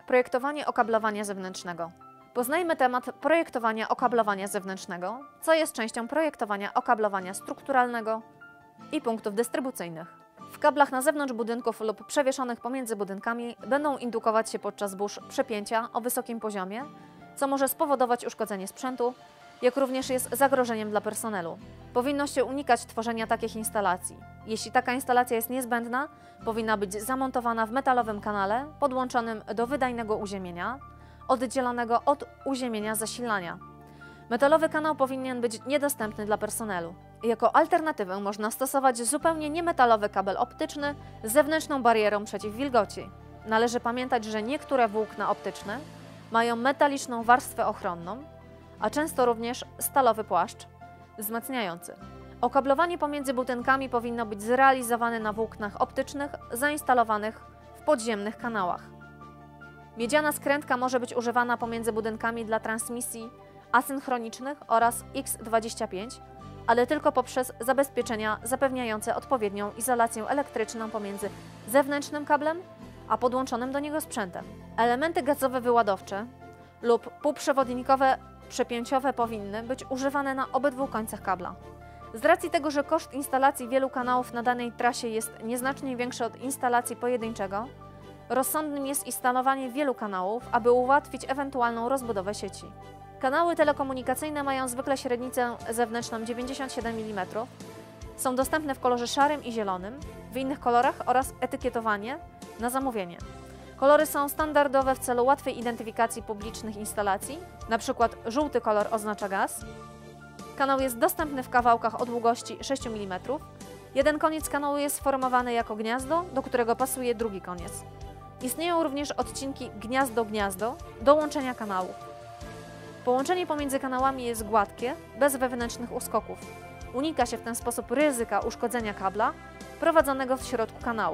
Projektowanie okablowania zewnętrznego. Poznajmy temat projektowania okablowania zewnętrznego, co jest częścią projektowania okablowania strukturalnego i punktów dystrybucyjnych. W kablach na zewnątrz budynków lub przewieszonych pomiędzy budynkami będą indukować się podczas burz przepięcia o wysokim poziomie, co może spowodować uszkodzenie sprzętu, jak również jest zagrożeniem dla personelu. Powinno się unikać tworzenia takich instalacji. Jeśli taka instalacja jest niezbędna, powinna być zamontowana w metalowym kanale podłączonym do wydajnego uziemienia, oddzielonego od uziemienia zasilania. Metalowy kanał powinien być niedostępny dla personelu. Jako alternatywę można stosować zupełnie niemetalowy kabel optyczny z zewnętrzną barierą przeciw wilgoci. Należy pamiętać, że niektóre włókna optyczne mają metaliczną warstwę ochronną, a często również stalowy płaszcz wzmacniający. Okablowanie pomiędzy budynkami powinno być zrealizowane na włóknach optycznych zainstalowanych w podziemnych kanałach. Miedziana skrętka może być używana pomiędzy budynkami dla transmisji asynchronicznych oraz X25, ale tylko poprzez zabezpieczenia zapewniające odpowiednią izolację elektryczną pomiędzy zewnętrznym kablem a podłączonym do niego sprzętem. Elementy gazowe wyładowcze lub półprzewodnikowe przepięciowe powinny być używane na obydwu końcach kabla. Z racji tego, że koszt instalacji wielu kanałów na danej trasie jest nieznacznie większy od instalacji pojedynczego, rozsądnym jest instalowanie wielu kanałów, aby ułatwić ewentualną rozbudowę sieci. Kanały telekomunikacyjne mają zwykle średnicę zewnętrzną 97 mm. Są dostępne w kolorze szarym i zielonym, w innych kolorach oraz etykietowanie na zamówienie. Kolory są standardowe w celu łatwej identyfikacji publicznych instalacji, np. żółty kolor oznacza gaz. Kanał jest dostępny w kawałkach o długości 6 mm. Jeden koniec kanału jest sformowany jako gniazdo, do którego pasuje drugi koniec. Istnieją również odcinki gniazdo-gniazdo do łączenia kanałów. Połączenie pomiędzy kanałami jest gładkie, bez wewnętrznych uskoków. Unika się w ten sposób ryzyka uszkodzenia kabla prowadzonego w środku kanału.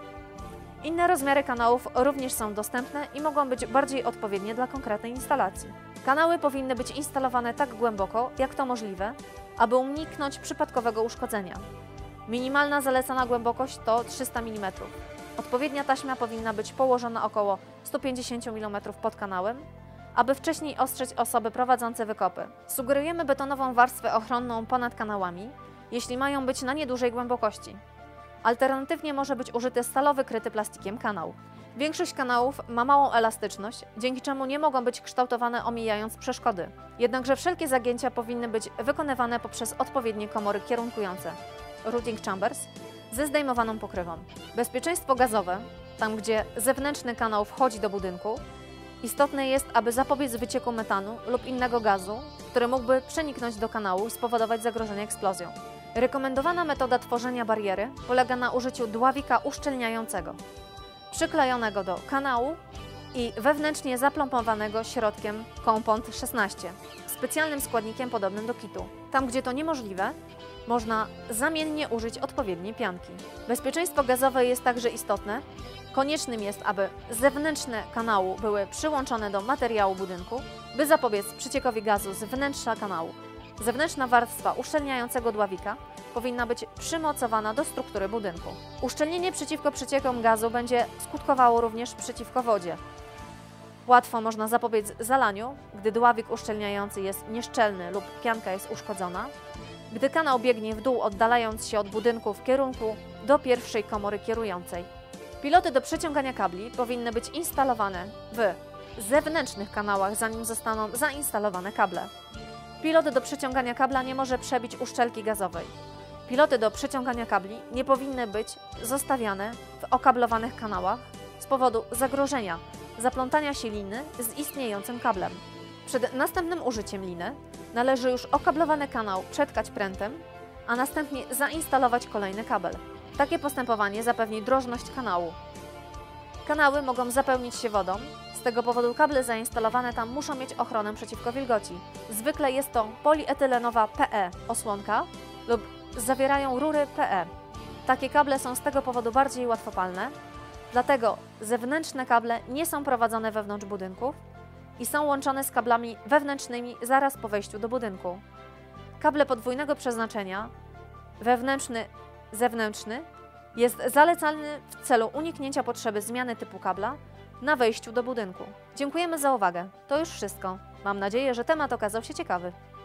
Inne rozmiary kanałów również są dostępne i mogą być bardziej odpowiednie dla konkretnej instalacji. Kanały powinny być instalowane tak głęboko, jak to możliwe, aby uniknąć przypadkowego uszkodzenia. Minimalna zalecana głębokość to 300 mm. Odpowiednia taśma powinna być położona około 150 mm pod kanałem, aby wcześniej ostrzec osoby prowadzące wykopy. Sugerujemy betonową warstwę ochronną ponad kanałami, jeśli mają być na niedużej głębokości. Alternatywnie może być użyty stalowy kryty plastikiem kanał. Większość kanałów ma małą elastyczność, dzięki czemu nie mogą być kształtowane omijając przeszkody. Jednakże wszelkie zagięcia powinny być wykonywane poprzez odpowiednie komory kierunkujące routing chambers ze zdejmowaną pokrywą. Bezpieczeństwo gazowe, tam gdzie zewnętrzny kanał wchodzi do budynku, istotne jest, aby zapobiec wycieku metanu lub innego gazu, który mógłby przeniknąć do kanału i spowodować zagrożenie eksplozją. Rekomendowana metoda tworzenia bariery polega na użyciu dławika uszczelniającego, przyklejonego do kanału i wewnętrznie zaplombowanego środkiem Compound 16, specjalnym składnikiem podobnym do kitu. Tam, gdzie to niemożliwe, można zamiennie użyć odpowiedniej pianki. Bezpieczeństwo gazowe jest także istotne. Koniecznym jest, aby zewnętrzne kanału były przyłączone do materiału budynku, by zapobiec przeciekowi gazu z wnętrza kanału. Zewnętrzna warstwa uszczelniającego dławika powinna być przymocowana do struktury budynku. Uszczelnienie przeciwko przeciekom gazu będzie skutkowało również przeciwko wodzie. Łatwo można zapobiec zalaniu, gdy dławik uszczelniający jest nieszczelny lub pianka jest uszkodzona, gdy kanał biegnie w dół, oddalając się od budynku w kierunku do pierwszej komory kierującej. Piloty do przeciągania kabli powinny być instalowane w zewnętrznych kanałach, zanim zostaną zainstalowane kable. Pilot do przeciągania kabla nie może przebić uszczelki gazowej. Piloty do przeciągania kabli nie powinny być zostawiane w okablowanych kanałach z powodu zagrożenia zaplątania się liny z istniejącym kablem. Przed następnym użyciem liny należy już okablowany kanał przetkać prętem, a następnie zainstalować kolejny kabel. Takie postępowanie zapewni drożność kanału. Kanały mogą zapełnić się wodą, z tego powodu kable zainstalowane tam muszą mieć ochronę przeciwko wilgoci. Zwykle jest to polietylenowa PE osłonka lub zawierają rury PE. Takie kable są z tego powodu bardziej łatwopalne, dlatego zewnętrzne kable nie są prowadzone wewnątrz budynków i są łączone z kablami wewnętrznymi zaraz po wejściu do budynku. Kable podwójnego przeznaczenia, wewnętrzny, zewnętrzny, Jest zalecany w celu uniknięcia potrzeby zmiany typu kabla na wejściu do budynku. Dziękujemy za uwagę. To już wszystko. Mam nadzieję, że temat okazał się ciekawy.